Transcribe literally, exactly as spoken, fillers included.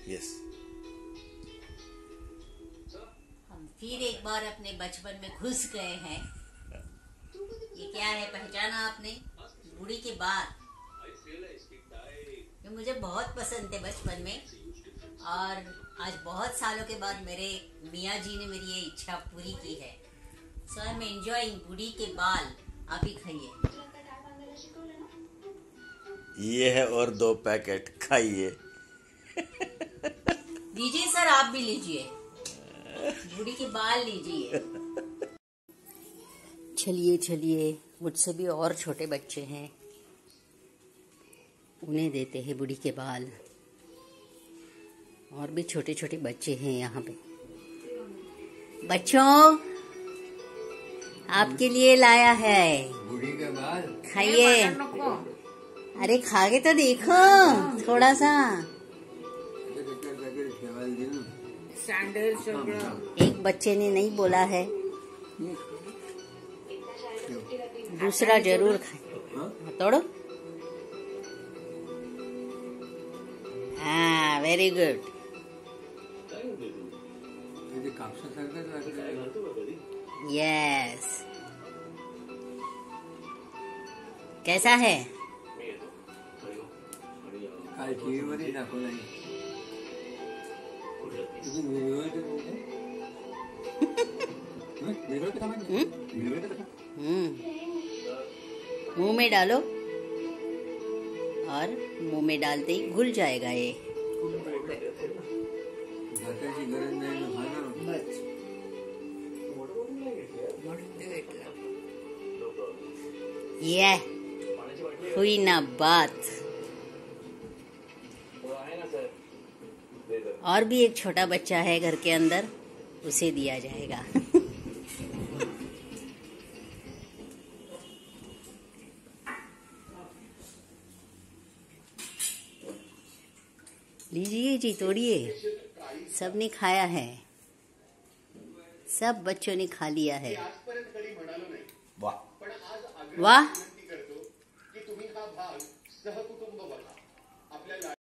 Yes. हम फिर एक बार अपने बचपन में घुस गए हैं। ये क्या है, पहचाना आपने? बूढ़ी के बाल। ये मुझे बहुत पसंद थे बचपन में, और आज बहुत सालों के बाद मेरे मियाँ जी ने मेरी ये इच्छा पूरी की है। सो आई एम एंजॉयिंग बूढ़ी के बाल। आप ही खाइए। ये है और दो पैकेट खाइए। लीजिए सर, आप भी लीजिए, बूढ़ी के बाल लीजिए। चलिए चलिए, मुझसे भी और छोटे बच्चे हैं, उन्हें देते हैं बूढ़ी के बाल। और भी छोटे छोटे बच्चे हैं यहाँ पे। बच्चों, आपके लिए लाया है बूढ़ी के बाल। खाइए। अरे खा के तो देखो थोड़ा सा। एक बच्चे ने नहीं बोला है, दूसरा जरूर खाए। तोड़ो। हाँ, वेरी गुड। यस। कैसा है? मुंह में डालो, और मुंह में डालते ही घुल जाएगा ये। ये हुई ना बात। और भी एक छोटा बच्चा है घर के अंदर, उसे दिया जाएगा। लीजिए जी, तोड़िए। सबने खाया है, सब बच्चों ने खा लिया है। वाह वाह।